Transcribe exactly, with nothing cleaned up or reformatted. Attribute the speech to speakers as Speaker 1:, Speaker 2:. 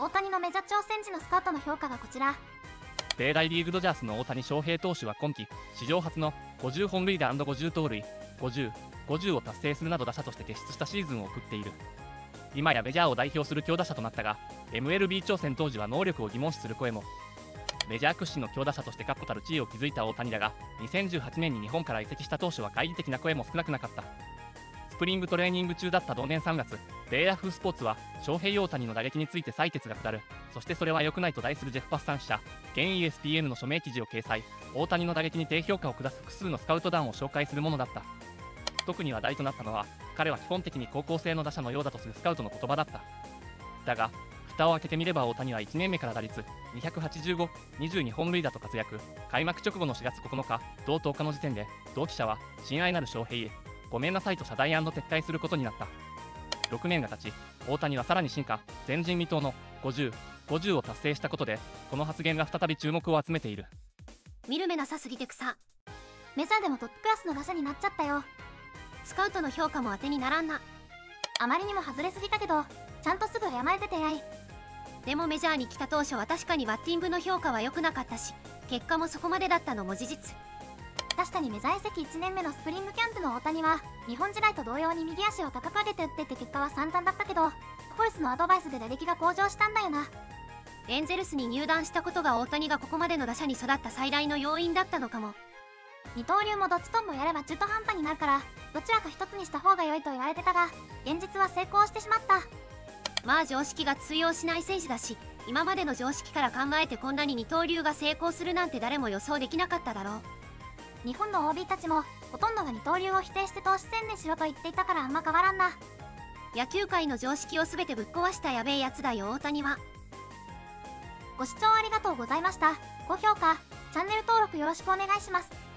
Speaker 1: 大谷のメジャー挑戦時のスカウトの評価がこちら。
Speaker 2: 米大リーグドジャースの大谷翔平投手は今季史上初のごじゅうほん塁打 &ごじゅう盗塁、ごじゅう、ごじゅうを達成するなど打者として傑出したシーズンを送っている。今やメジャーを代表する強打者となったが、 エムエルビー 挑戦当時は能力を疑問視する声も。メジャー屈指の強打者として確固たる地位を築いた大谷だが、にせんじゅうはちねんに日本から移籍した当初は懐疑的な声も少なくなかった。スプリングトレーニング中だった同年さんがつ、米ヤフースポーツは翔平大谷の打撃について採決が下る、そしてそれは良くないと題するジェフ・パッサン氏社現 イーエスピーエヌ の署名記事を掲載。大谷の打撃に低評価を下す複数のスカウト団を紹介するものだった。特に話題となったのは、彼は基本的に高校生の打者のようだとするスカウトの言葉だった。だが蓋を開けてみれば、大谷はいちねんめから打率にひゃくはちじゅうご、にじゅうにほん塁打と活躍。開幕直後のしがつここのか、同とおかの時点で同記者は親愛なる翔平へごめんなさいと謝罪&撤回することになった。ろくねんが経ち、大谷はさらに進化、前人未到のごじゅう、ごじゅうを達成したことで、この発言が再び注目を集めている。
Speaker 3: 見る目なさすぎて草。
Speaker 1: メジャーでもトップクラスの打者になっちゃったよ。
Speaker 3: スカウトの評価も当てにならんな。
Speaker 1: あまりにも外れすぎたけど、ちゃんとすぐ謝れててやい。
Speaker 3: でもメジャーに来た当初は確かにバッティングの評価は良くなかったし、結果もそこまでだったのも事実。
Speaker 1: 確かにメジャー移籍いちねんめのスプリングキャンプの大谷は日本時代と同様に右足を高く上げて打ってって結果は散々だったけど、ホルスのアドバイスで打撃が向上したんだよな。
Speaker 3: エンゼルスに入団したことが大谷がここまでの打者に育った最大の要因だったのかも。
Speaker 1: 二刀流もどっちともやれば中途半端になるから、どちらか一つにした方が良いと言われてたが、現実は成功してしまった。
Speaker 3: まあ常識が通用しない選手だし、今までの常識から考えてこんなに二刀流が成功するなんて誰も予想できなかっただろう。
Speaker 1: 日本の オービー たちもほとんどが二刀流を否定して投資専念しろと言っていたからあんま変わらんな。
Speaker 3: 野球界の常識を全てぶっ壊したやべえやつだよ大谷は。
Speaker 1: ご視聴ありがとうございました。高評価、チャンネル登録よろしくお願いします。